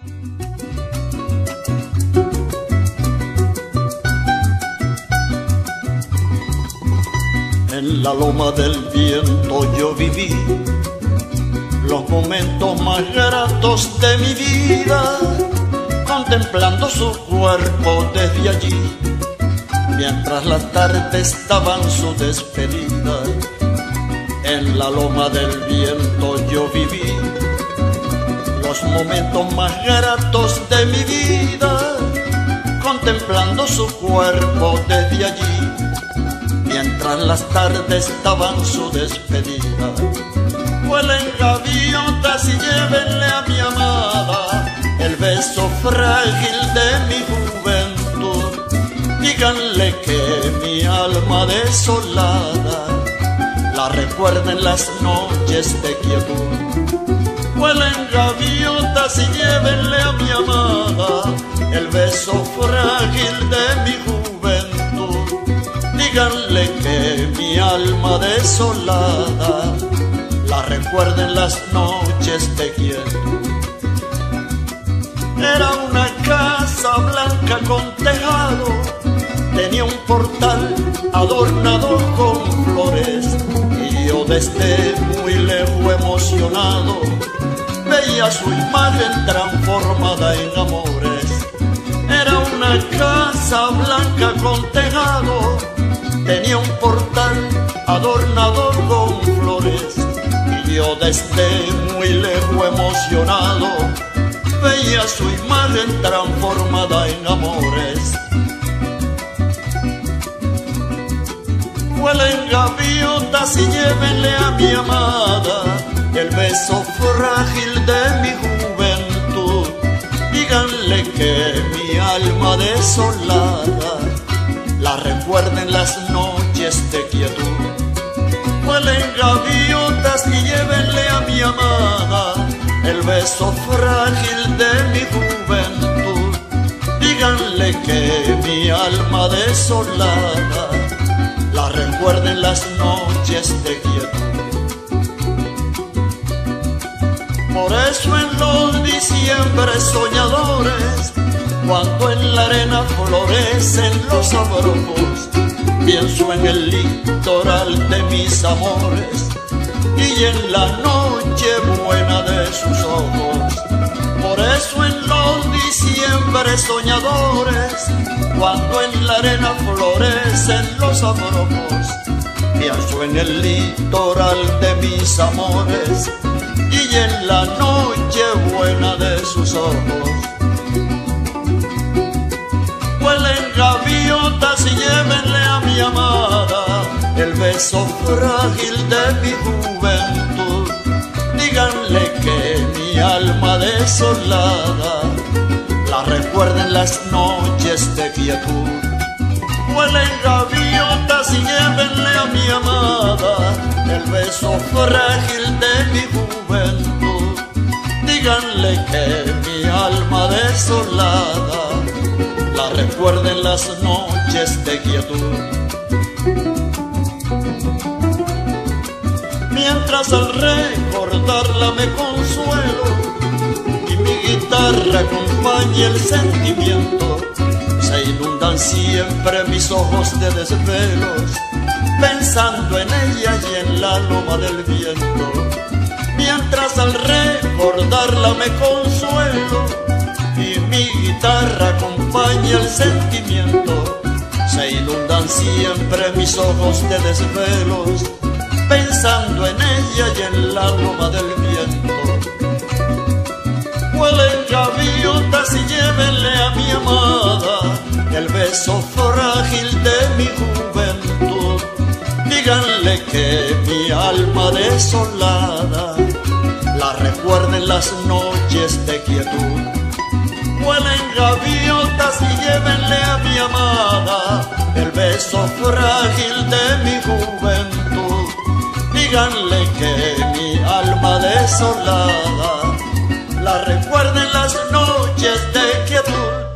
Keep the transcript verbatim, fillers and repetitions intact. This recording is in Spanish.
En la loma del viento yo viví los momentos más gratos de mi vida, contemplando su cuerpo desde allí, mientras las tardes daban su despedida. En la loma del viento yo viví los momentos más gratos de mi vida, contemplando su cuerpo desde allí, mientras las tardes daban su despedida. Vuelen gaviotas y llévenle a mi amada el beso frágil de mi juventud. Díganle que mi alma desolada la recuerden las noches de quietud. Vuelen gaviotas y llévenle a mi amada el beso frágil de mi juventud. Díganle que mi alma desolada la recuerden las noches de quietud. Era una casa blanca con tejado, tenía un portal adornado con flores, y yo desde muy lejos emocionado veía su imagen transformada en amores. Era una casa blanca con tejado, tenía un portal adornado con flores, y yo desde muy lejos emocionado veía su imagen transformada en amores. Vuelen gaviotas y llévenle a mi amada el beso frágil de mi juventud. Díganle que mi alma desolada la recuerden las noches de quietud. Vuelen gaviotas y llévenle a mi amada el beso frágil de mi juventud. Díganle que mi alma desolada la recuerden las noches de quietud. Por eso en los diciembres soñadores, cuando en la arena florecen los abrojos, pienso en el litoral de mis amores y en la noche buena de sus ojos. Por eso en los diciembres soñadores, cuando en la arena florecen los abrojos, pienso en el litoral de mis amores y en la noche buena de sus ojos. Vuelen gaviotas y llévenle a mi amada el beso frágil de mi juventud. Díganle que mi alma desolada la recuerden las noches de quietud. Vuelen gaviotas y llévenle a mi amada el beso frágil de mi juventud. Díganle que mi alma desolada la recuerden las noches de quietud. Mientras al recordarla me consuelo y mi guitarra acompaña el sentimiento, se inundan siempre mis ojos de desvelos, pensando en ella y en la loma del viento. Mientras al recordarla me consuelo y mi guitarra acompaña el sentimiento, se inundan siempre mis ojos de desvelos, pensando en ella y en la loma del viento. Vuelen gaviotas y llévenle a mi amada el beso frágil de mi juventud. Díganle que mi alma desolada la recuerden las noches de quietud. Vuelen gaviotas y llévenle a mi amada el beso frágil de mi juventud. Díganle que mi alma desolada la recuerden las noches de quietud.